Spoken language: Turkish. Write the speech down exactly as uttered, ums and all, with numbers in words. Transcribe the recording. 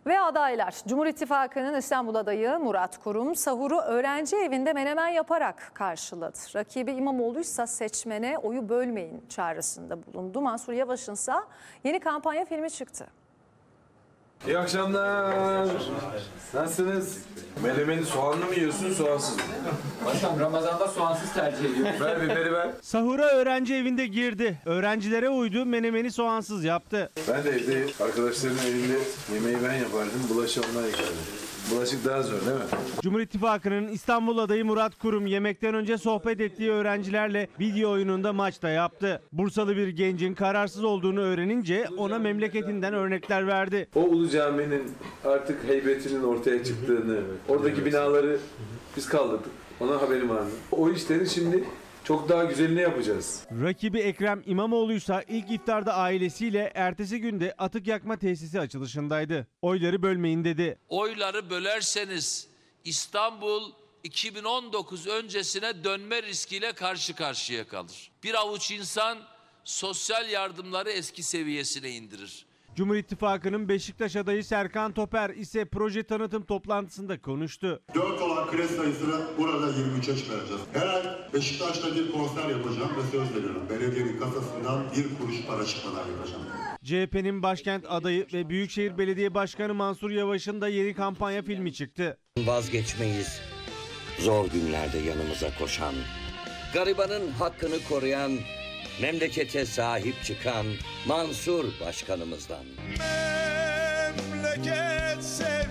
Ve adaylar. Cumhur İttifakı'nın İstanbul adayı Murat Kurum sahuru öğrenci evinde menemen yaparak karşıladı. Rakibi İmamoğlu'ysa seçmene oyu bölmeyin çağrısında bulundu. Mansur Yavaş'ın ise yeni kampanya filmi çıktı. İyi akşamlar. Nasılsınız? Menemeni soğanlı mı yiyorsun, soğansız mı? Başkanım Ramazan'da soğansız tercih ediyor. Ver biberi ver. Sahura öğrenci evinde girdi. Öğrencilere uydu, menemeni soğansız yaptı. Ben de evde arkadaşlarımın evinde yemeği ben yapardım, bulaşığı onlar yıkardı. Bulaşık daha zor değil mi? Cumhur İttifakı'nın İstanbul adayı Murat Kurum yemekten önce sohbet ettiği öğrencilerle video oyununda maçta yaptı. Bursalı bir gencin kararsız olduğunu öğrenince ona memleketinden örnekler verdi. O Ulu Cami'nin artık heybetinin ortaya çıktığını, oradaki binaları biz kaldırdık. Ona haberim vardı. O işleri şimdi çok daha güzelini yapacağız. Rakibi Ekrem İmamoğlu'ysa ilk iftarda ailesiyle ertesi günde atık yakma tesisi açılışındaydı. Oyları bölmeyin dedi. Oyları bölerseniz İstanbul iki bin on dokuz öncesine dönme riskiyle karşı karşıya kalır. Bir avuç insan sosyal yardımları eski seviyesine indirir. Cumhur İttifakı'nın Beşiktaş adayı Serkan Toper ise proje tanıtım toplantısında konuştu. dört olan kres sayısını burada yirmi üçe çıkaracağız. Her ay Beşiktaş'ta bir konser yapacağım ve söz veriyorum. Belediyenin kasasından bir kuruş para çıkmadan yapacağım. C H P'nin başkent adayı ve Büyükşehir Belediye Başkanı Mansur Yavaş'ın da yeni kampanya filmi çıktı. Vazgeçmeyiz. Zor günlerde yanımıza koşan, garibanın hakkını koruyan, memlekete sahip çıkan Mansur Başkanımızdan. Memleket